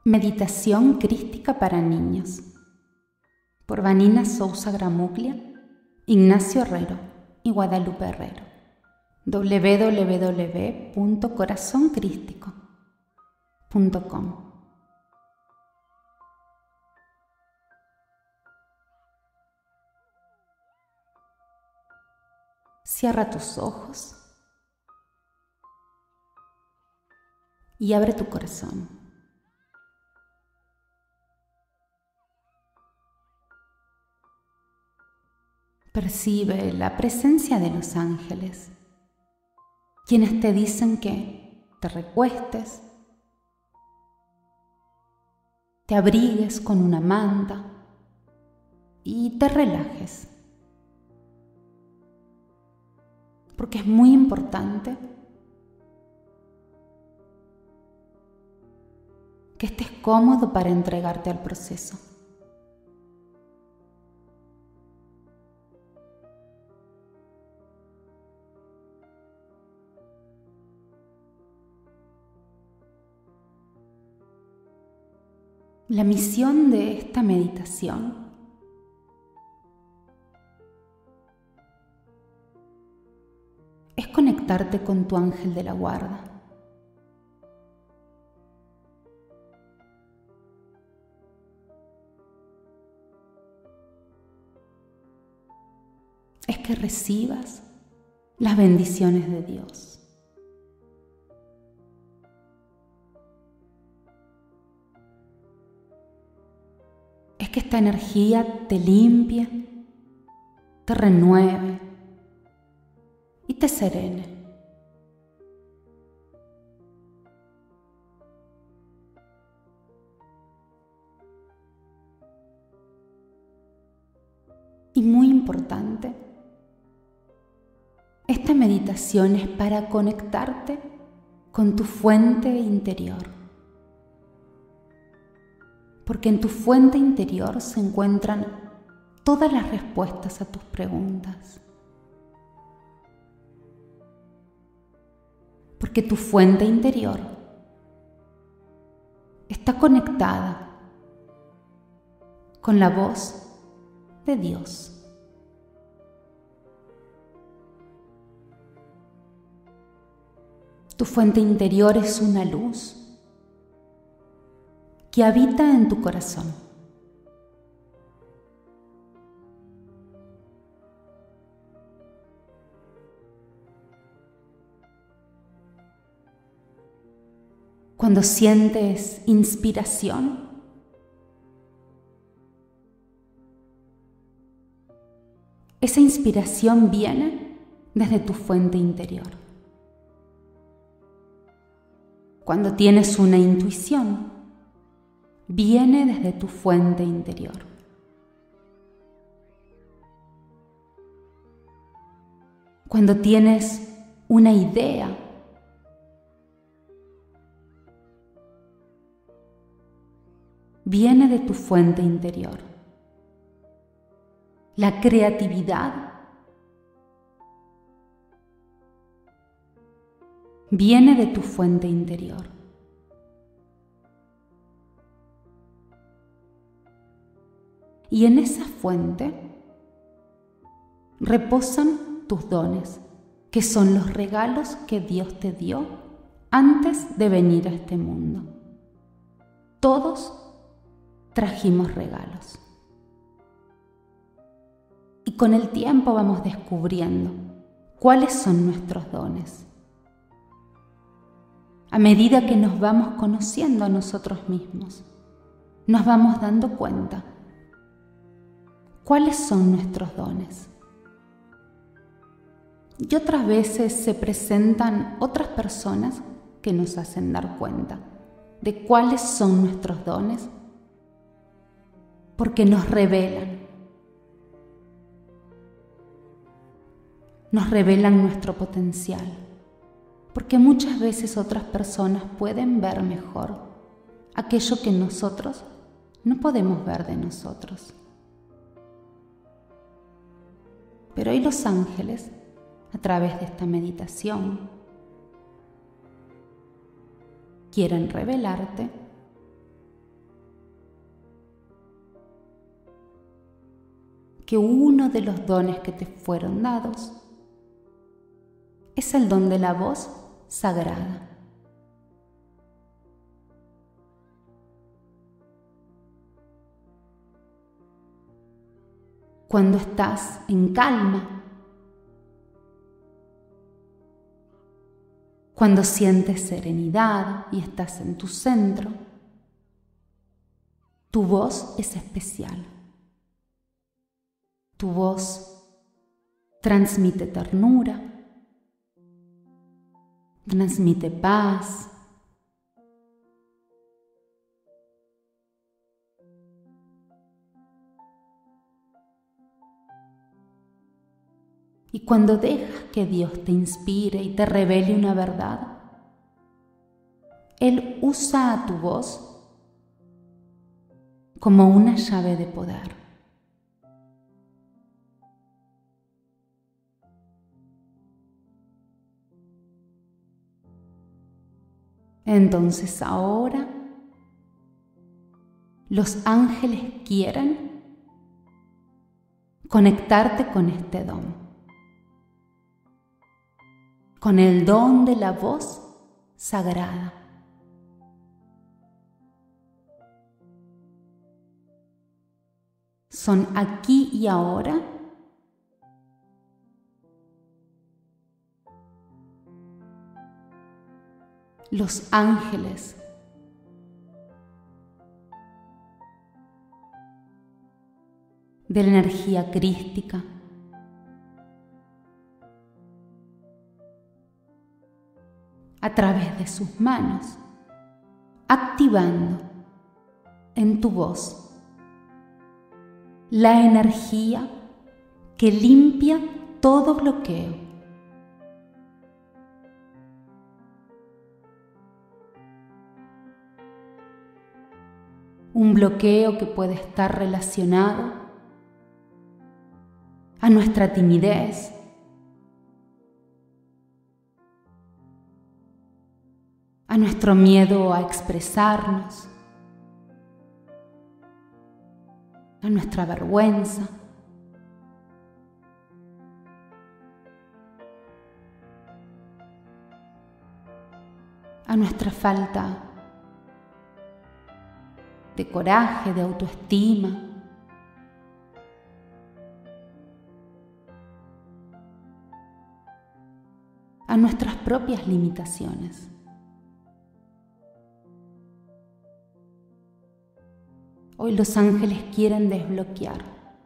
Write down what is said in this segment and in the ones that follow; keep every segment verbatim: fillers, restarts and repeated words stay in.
Meditación crística para niños por Vanina Sousa Gramuglia, Ignacio Herrero y Guadalupe Herrero. doble u doble u doble u punto corazón crístico punto com. Cierra tus ojos y abre tu corazón. Percibe la presencia de los ángeles, quienes te dicen que te recuestes, te abrigues con una manta y te relajes. Porque es muy importante que estés cómodo para entregarte al proceso. La misión de esta meditación es conectarte con tu ángel de la guarda. Es que recibas las bendiciones de Dios. Es que esta energía te limpie, te renueve y te serene. Y muy importante, esta meditación es para conectarte con tu fuente interior. Porque en tu fuente interior se encuentran todas las respuestas a tus preguntas. Porque tu fuente interior está conectada con la voz de Dios. Tu fuente interior es una luz que habita en tu corazón. Cuando sientes inspiración, esa inspiración viene desde tu fuente interior. Cuando tienes una intuición, viene desde tu fuente interior. Cuando tienes una idea, viene de tu fuente interior. La creatividad viene de tu fuente interior. Y en esa fuente reposan tus dones, que son los regalos que Dios te dio antes de venir a este mundo. Todos trajimos regalos. Y con el tiempo vamos descubriendo cuáles son nuestros dones. A medida que nos vamos conociendo a nosotros mismos, nos vamos dando cuenta cuáles son nuestros dones. Y otras veces se presentan otras personas que nos hacen dar cuenta de cuáles son nuestros dones, porque nos revelan, nos revelan nuestro potencial, porque muchas veces otras personas pueden ver mejor aquello que nosotros no podemos ver de nosotros. Pero hoy los ángeles, a través de esta meditación, quieren revelarte que uno de los dones que te fueron dados es el don de la voz sagrada. Cuando estás en calma, cuando sientes serenidad y estás en tu centro, tu voz es especial. Tu voz transmite ternura, transmite paz, y cuando dejas que Dios te inspire y te revele una verdad, Él usa a tu voz como una llave de poder. Entonces ahora los ángeles quieren conectarte con este don, con el don de la voz sagrada. Son aquí y ahora los ángeles de la energía crística a través de sus manos, activando en tu voz la energía que limpia todo bloqueo. Un bloqueo que puede estar relacionado a nuestra timidez, a nuestro miedo a expresarnos, a nuestra vergüenza, a nuestra falta de coraje, de autoestima, a nuestras propias limitaciones. Hoy los ángeles quieren desbloquear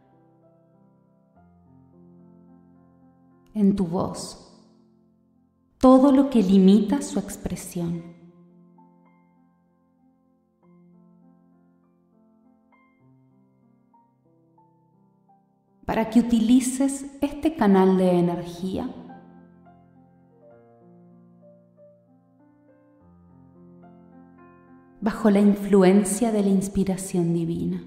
en tu voz todo lo que limita su expresión. Para que utilices este canal de energía bajo la influencia de la inspiración divina.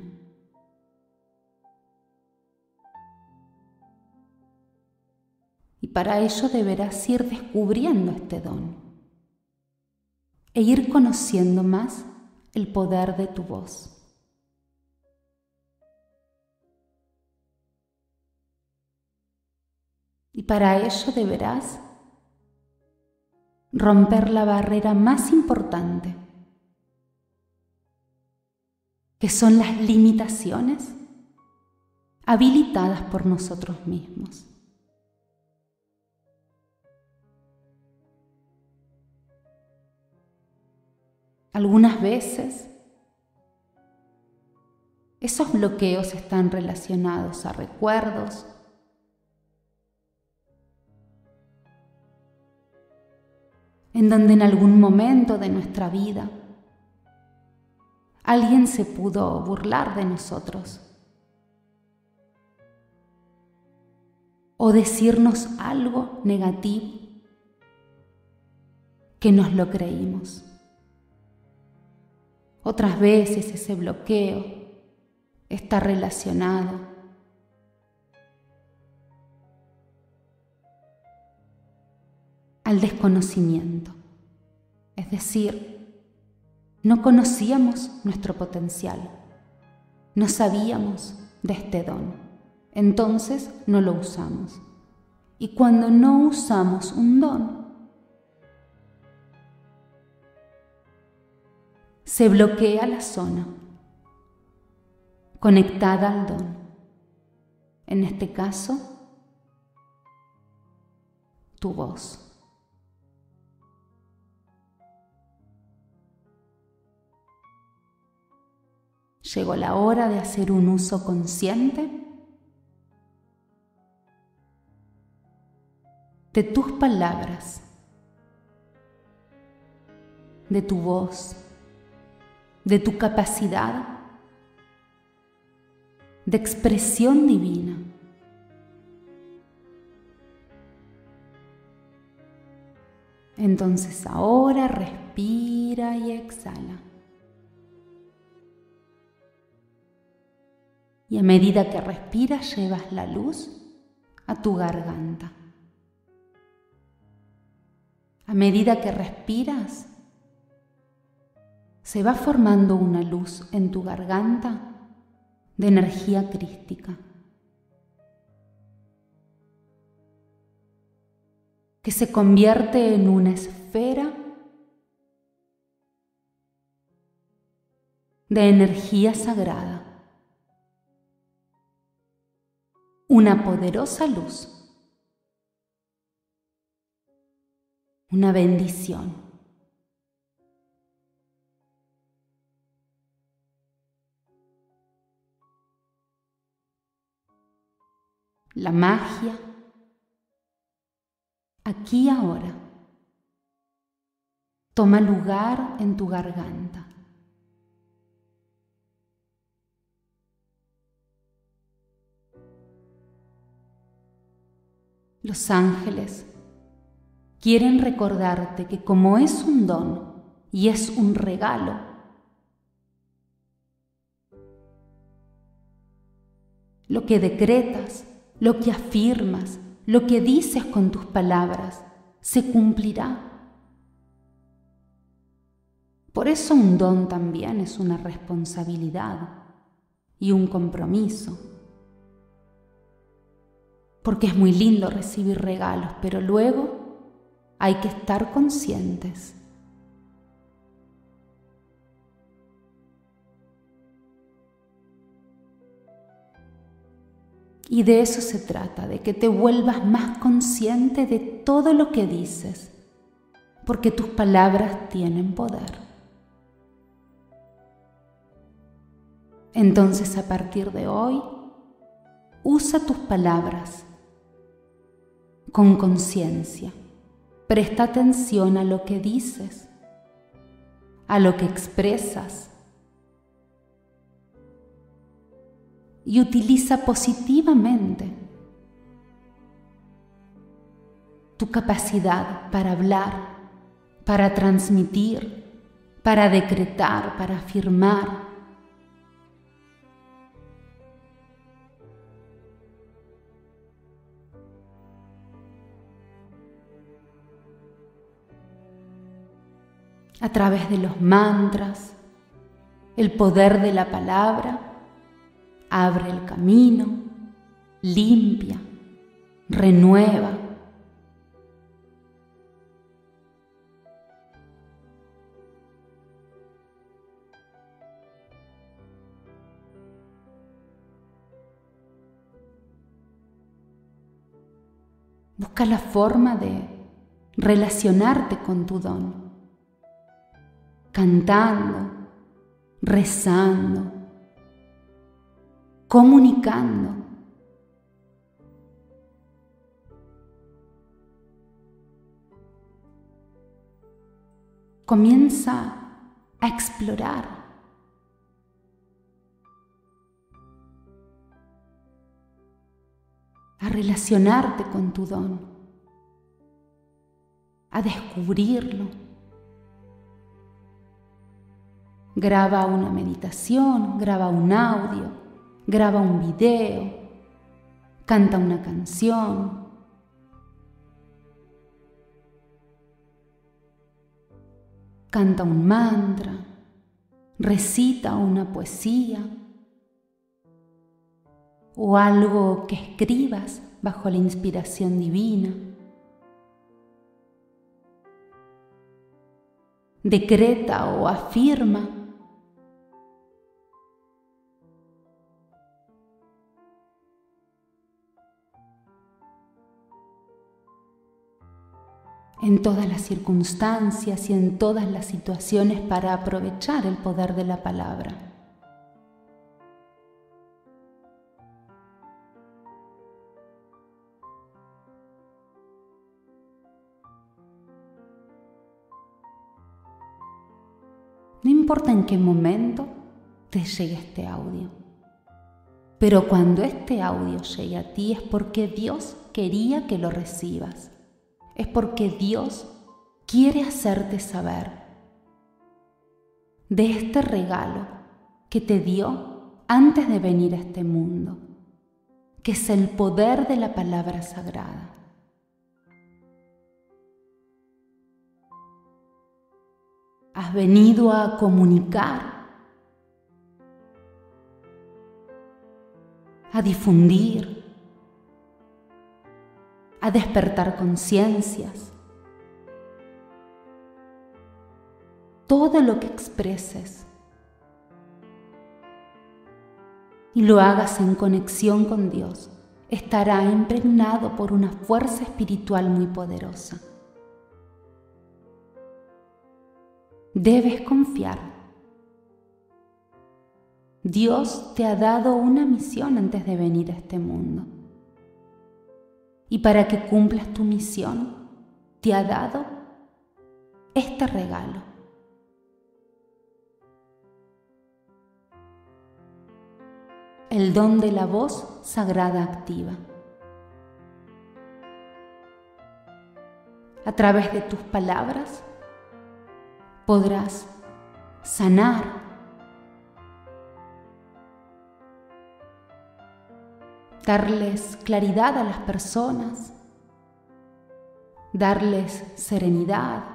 Y para ello deberás ir descubriendo este don e ir conociendo más el poder de tu voz. Y para ello deberás romper la barrera más importante, que son las limitaciones habilitadas por nosotros mismos. Algunas veces esos bloqueos están relacionados a recuerdos, en donde en algún momento de nuestra vida alguien se pudo burlar de nosotros o decirnos algo negativo que nos lo creímos. Otras veces ese bloqueo está relacionado al desconocimiento, es decir, no conocíamos nuestro potencial, no sabíamos de este don, entonces no lo usamos. Y cuando no usamos un don, se bloquea la zona conectada al don. En este caso, tu voz. Llegó la hora de hacer un uso consciente de tus palabras, de tu voz, de tu capacidad de expresión divina. Entonces ahora respira y exhala. Y a medida que respiras, llevas la luz a tu garganta. A medida que respiras, se va formando una luz en tu garganta de energía crística, que se convierte en una esfera de energía sagrada, una poderosa luz, una bendición. La magia, aquí y ahora, toma lugar en tu garganta. Los ángeles quieren recordarte que como es un don y es un regalo, lo que decretas, lo que afirmas, lo que dices con tus palabras, se cumplirá. Por eso un don también es una responsabilidad y un compromiso. Porque es muy lindo recibir regalos, pero luego hay que estar conscientes. Y de eso se trata, de que te vuelvas más consciente de todo lo que dices, porque tus palabras tienen poder. Entonces, a partir de hoy, usa tus palabras con conciencia. Presta atención a lo que dices, a lo que expresas, y utiliza positivamente tu capacidad para hablar, para transmitir, para decretar, para afirmar. A través de los mantras, el poder de la palabra abre el camino, limpia, renueva. Busca la forma de relacionarte con tu don, cantando, rezando, comunicando. Comienza a explorar. A relacionarte con tu don, a descubrirlo. Graba una meditación, graba un audio, graba un video, canta una canción. Canta un mantra, recita una poesía. o algo que escribas bajo la inspiración divina. Decreta o afirma. En todas las circunstancias y en todas las situaciones para aprovechar el poder de la palabra. No importa en qué momento te llegue este audio, pero cuando este audio llegue a ti es porque Dios quería que lo recibas. Es porque Dios quiere hacerte saber de este regalo que te dio antes de venir a este mundo, que es el poder de la palabra sagrada. Has venido a comunicar, a difundir, a despertar conciencias. Todo lo que expreses y lo hagas en conexión con Dios estará impregnado por una fuerza espiritual muy poderosa. Debes confiar. Dios te ha dado una misión antes de venir a este mundo. Y para que cumplas tu misión, te ha dado este regalo. El don de la voz sagrada activa. A través de tus palabras podrás sanar, darles claridad a las personas, darles serenidad,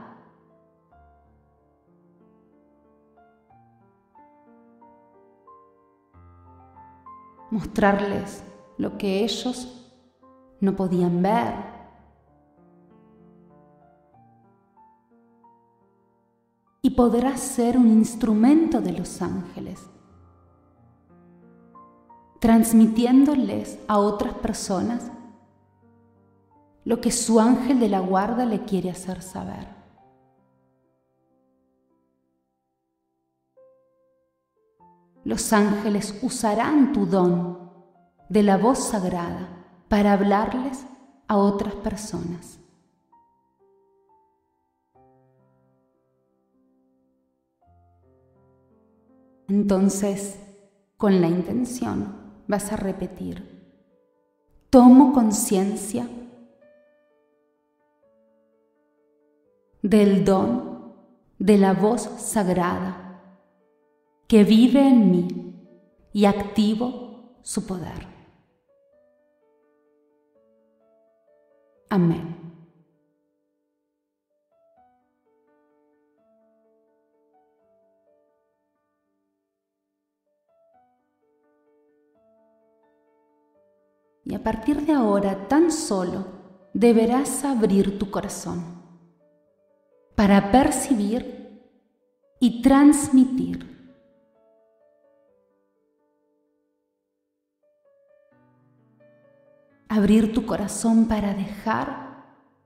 mostrarles lo que ellos no podían ver. Y podrás ser un instrumento de los ángeles, transmitiéndoles a otras personas lo que su ángel de la guarda le quiere hacer saber. Los ángeles usarán tu don de la voz sagrada para hablarles a otras personas. Entonces, con la intención, vas a repetir: tomo conciencia del don de la voz sagrada que vive en mí y activo su poder. Amén. Y a partir de ahora, tan solo deberás abrir tu corazón para percibir y transmitir abrir tu corazón para dejar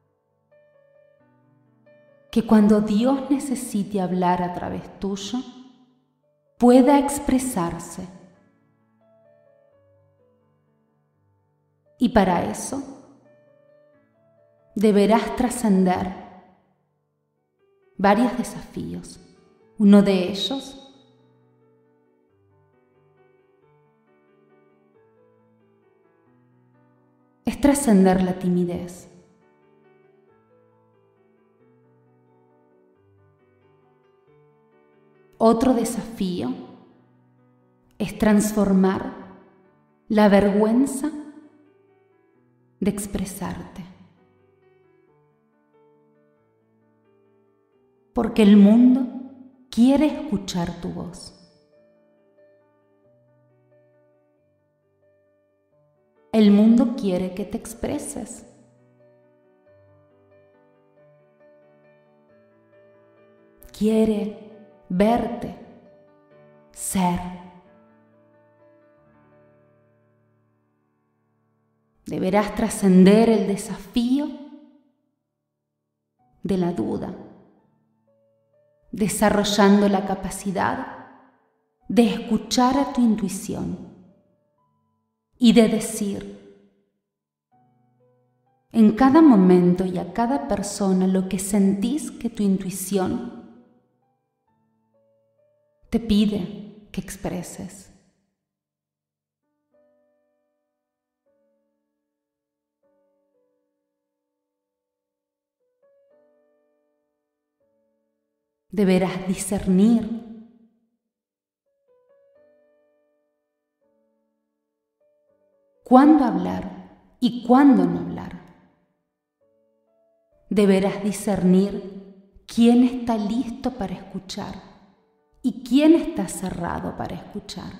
que cuando Dios necesite hablar a través tuyo, pueda expresarse. Y para eso, deberás trascender varios desafíos. Uno de ellos es trascender la timidez. Otro desafío es transformar la vergüenza de expresarte. Porque el mundo quiere escuchar tu voz. el mundo quiere que te expreses. Quiere verte, ser. Deberás trascender el desafío de la duda, desarrollando la capacidad de escuchar a tu intuición y de decir en cada momento y a cada persona lo que sentís que tu intuición te pide que expreses. Deberás discernir cuándo hablar y cuándo no hablar. Deberás discernir quién está listo para escuchar y quién está cerrado para escuchar.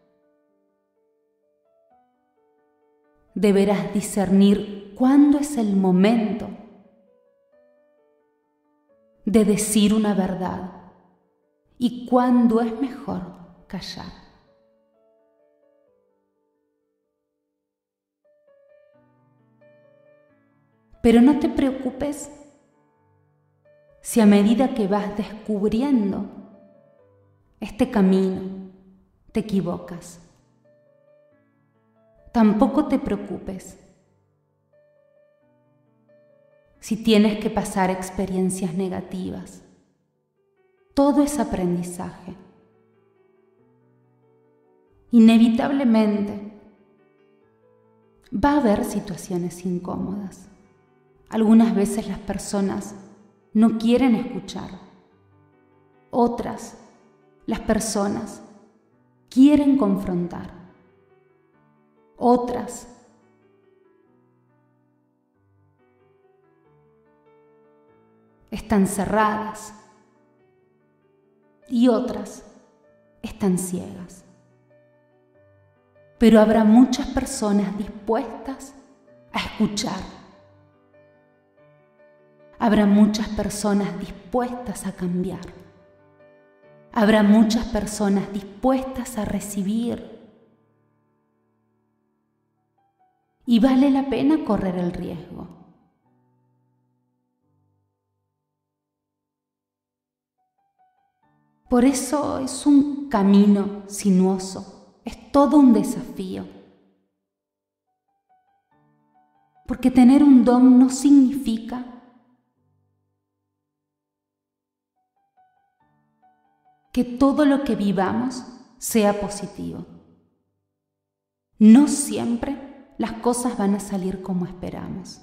Deberás discernir cuándo es el momento de decir una verdad y cuándo es mejor callar. Pero no te preocupes si a medida que vas descubriendo este camino te equivocas. Tampoco te preocupes si tienes que pasar experiencias negativas. Todo es aprendizaje. Inevitablemente va a haber situaciones incómodas. Algunas veces las personas no quieren escuchar. Otras, las personas quieren confrontar. Otras, están cerradas y otras están ciegas. Pero habrá muchas personas dispuestas a escuchar. Habrá muchas personas dispuestas a cambiar. Habrá muchas personas dispuestas a recibir. Y vale la pena correr el riesgo. Por eso es un camino sinuoso, es todo un desafío. Porque tener un don no significa que todo lo que vivamos sea positivo. No siempre las cosas van a salir como esperamos.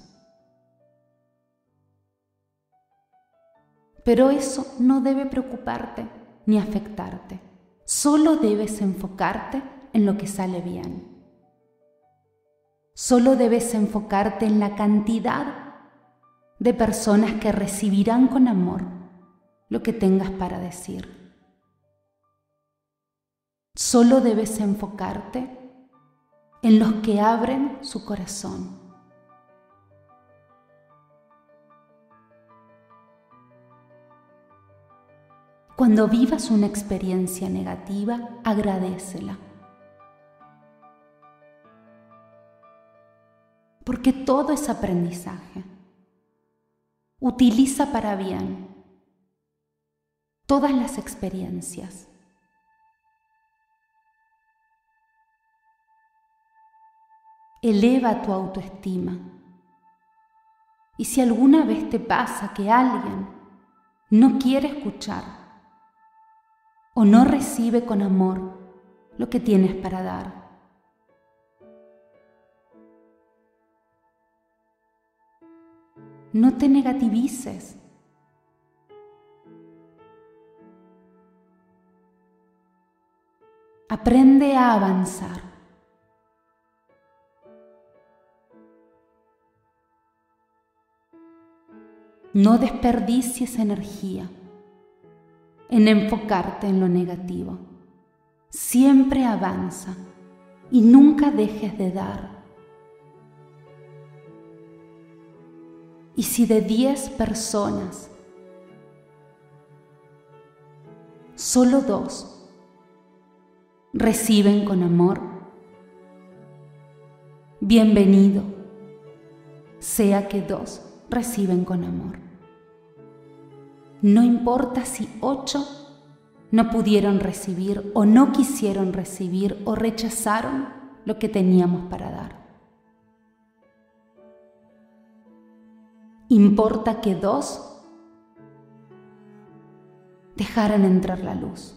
Pero eso no debe preocuparte ni afectarte. Solo debes enfocarte en lo que sale bien. Solo debes enfocarte en la cantidad de personas que recibirán con amor lo que tengas para decir. Solo debes enfocarte en los que abren su corazón. Cuando vivas una experiencia negativa, agradécela. Porque todo es aprendizaje. Utiliza para bien todas las experiencias. Eleva tu autoestima. Y si alguna vez te pasa que alguien no quiere escuchar o no recibe con amor lo que tienes para dar, no te negativices. Aprende a avanzar. No desperdicies energía en enfocarte en lo negativo. Siempre avanza y nunca dejes de dar Y si de diez personas, solo dos reciben con amor, bienvenido sea que dos reciben con amor. No importa si ocho no pudieron recibir o no quisieron recibir o rechazaron lo que teníamos para dar. Importa que dos dejaran entrar la luz.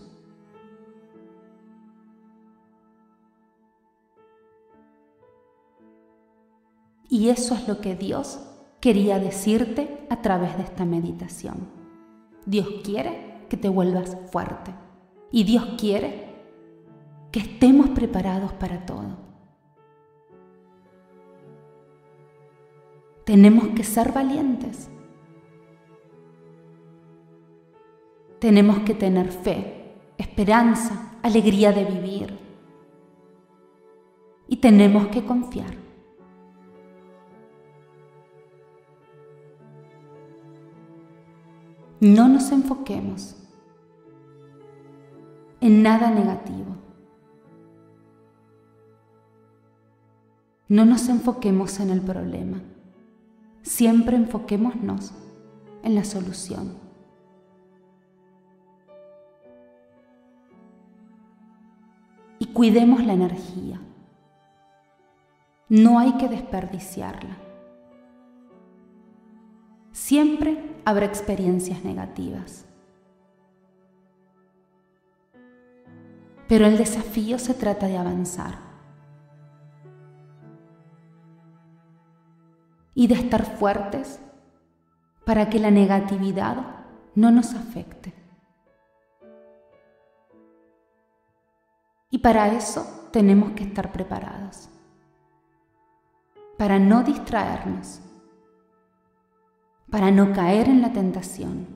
Y eso es lo que Dios quería decirte a través de esta meditación. Dios quiere que te vuelvas fuerte y Dios quiere que estemos preparados para todo. Tenemos que ser valientes. Tenemos que tener fe, esperanza, alegría de vivir. Y tenemos que confiar. No nos enfoquemos en nada negativo. No nos enfoquemos en el problema. Siempre enfoquémonos en la solución. Y cuidemos la energía. No hay que desperdiciarla. Siempre habrá experiencias negativas. Pero el desafío se trata de avanzar y de estar fuertes para que la negatividad no nos afecte. Y para eso tenemos que estar preparados, para no distraernos, para no caer en la tentación.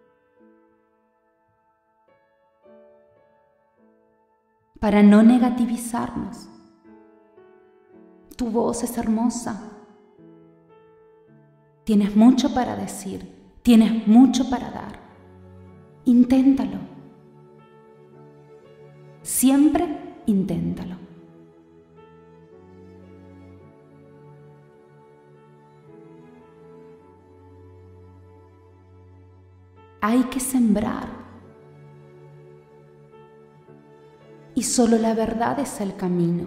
Para no negativizarnos. Tu voz es hermosa. Tienes mucho para decir, tienes mucho para dar. Inténtalo. Siempre inténtalo. Hay que sembrar. Y solo la verdad es el camino.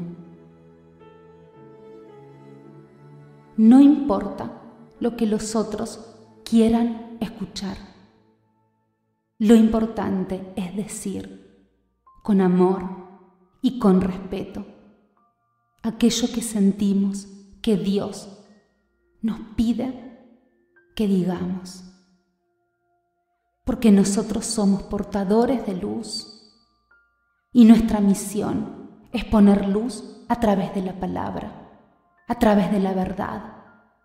No importa lo que los otros quieran escuchar. Lo importante es decir, con amor y con respeto, aquello que sentimos que Dios nos pide que digamos. Porque nosotros somos portadores de luz. Y nuestra misión es poner luz a través de la palabra, a través de la verdad.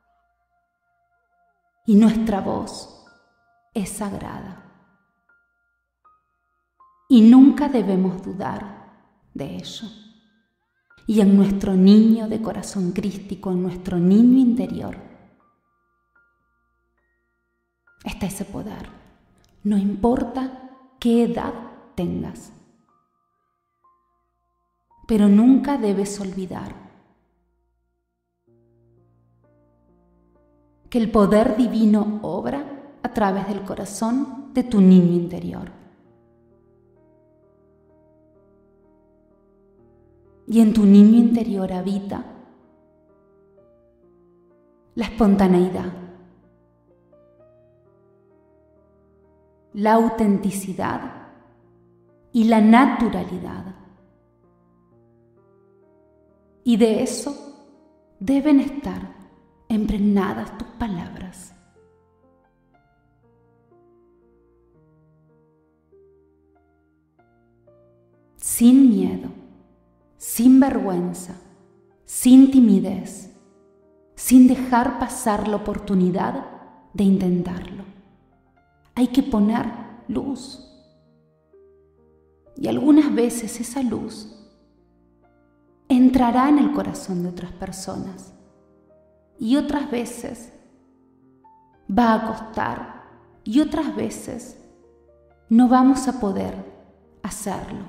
Y nuestra voz es sagrada. Y nunca debemos dudar de ello. Y en nuestro niño de corazón crístico, en nuestro niño interior, está ese poder. No importa qué edad tengas. Pero nunca debes olvidar que el poder divino obra a través del corazón de tu niño interior. Y en tu niño interior habita la espontaneidad, la autenticidad y la naturalidad. Y de eso deben estar impregnadas tus palabras. Sin miedo, sin vergüenza, sin timidez, sin dejar pasar la oportunidad de intentarlo. Hay que poner luz. Y algunas veces esa luz entrará en el corazón de otras personas y otras veces va a costar y otras veces no vamos a poder hacerlo.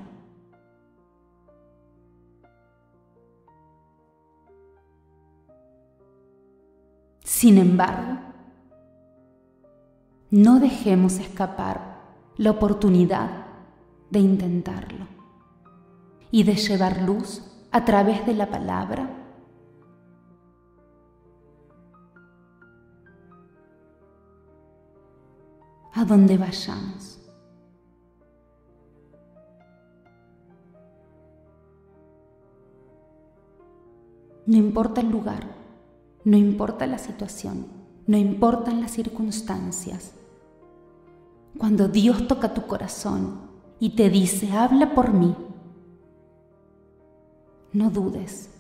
Sin embargo, no dejemos escapar la oportunidad de intentarlo y de llevar luz a través de la palabra a donde vayamos. No importa el lugar, no importa la situación, no importan las circunstancias. Cuando Dios toca tu corazón y te dice, habla por mí, no dudes.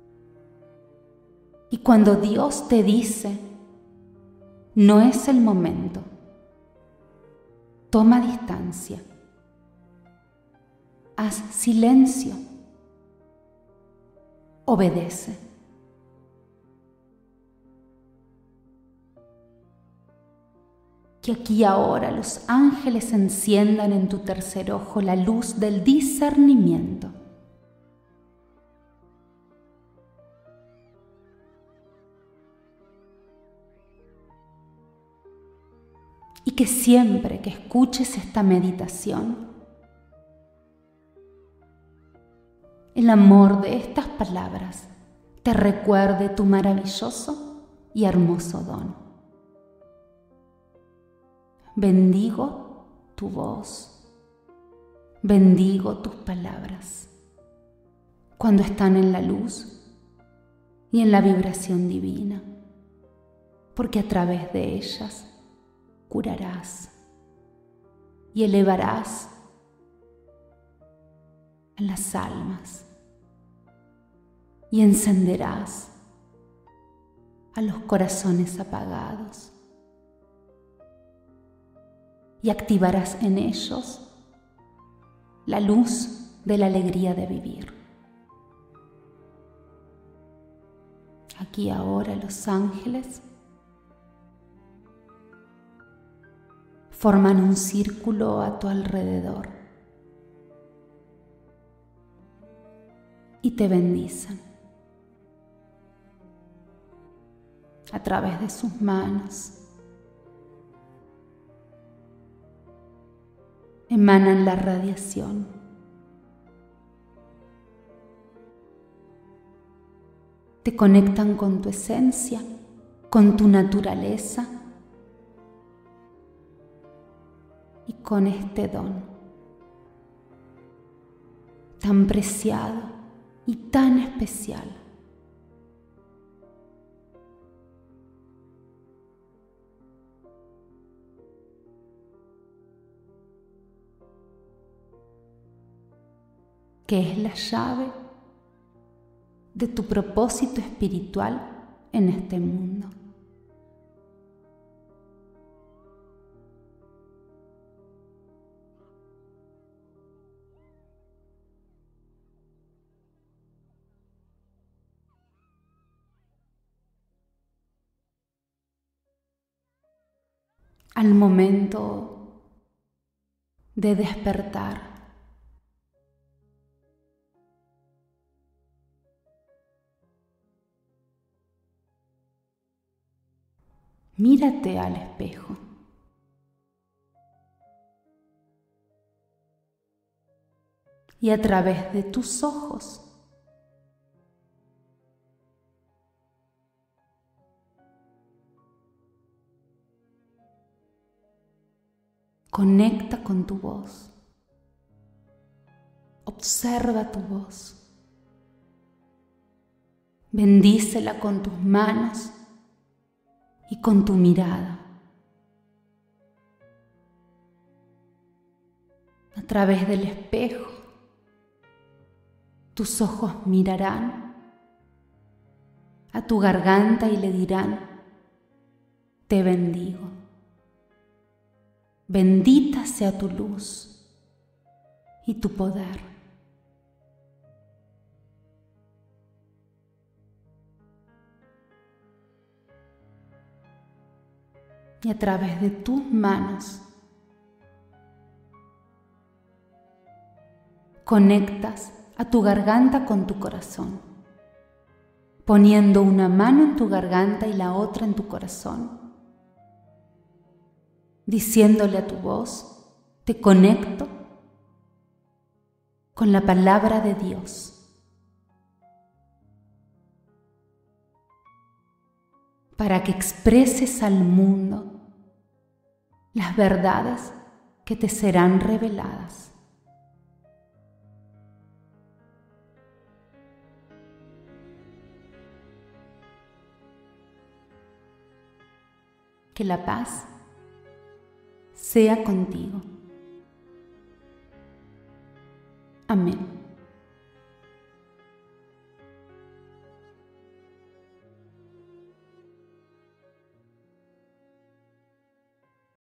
Y cuando Dios te dice, no es el momento, toma distancia, haz silencio, obedece. Que aquí ahora los ángeles enciendan en tu tercer ojo la luz del discernimiento. Y que siempre que escuches esta meditación, el amor de estas palabras te recuerde tu maravilloso y hermoso don. Bendigo tu voz, bendigo tus palabras, cuando están en la luz y en la vibración divina, porque a través de ellas curarás y elevarás a las almas y encenderás a los corazones apagados y activarás en ellos la luz de la alegría de vivir. Aquí ahora los ángeles forman un círculo a tu alrededor y te bendicen a través de sus manos. Emanan la radiación. Te conectan con tu esencia, con tu naturaleza y con este don tan preciado y tan especial. Que es la llave de tu propósito espiritual en este mundo. Al momento de despertar, mírate al espejo y a través de tus ojos conecta con tu voz, observa tu voz, bendícela con tus manos y con tu mirada. A través del espejo, tus ojos mirarán a tu garganta y le dirán: te bendigo. Bendita sea tu luz y tu poder. y a través de tus manos conectas a tu garganta con tu corazón, poniendo una mano en tu garganta y la otra en tu corazón, diciéndole a tu voz: te conecto con la palabra de Dios. Para que expreses al mundo las verdades que te serán reveladas. Que la paz sea contigo. Amén.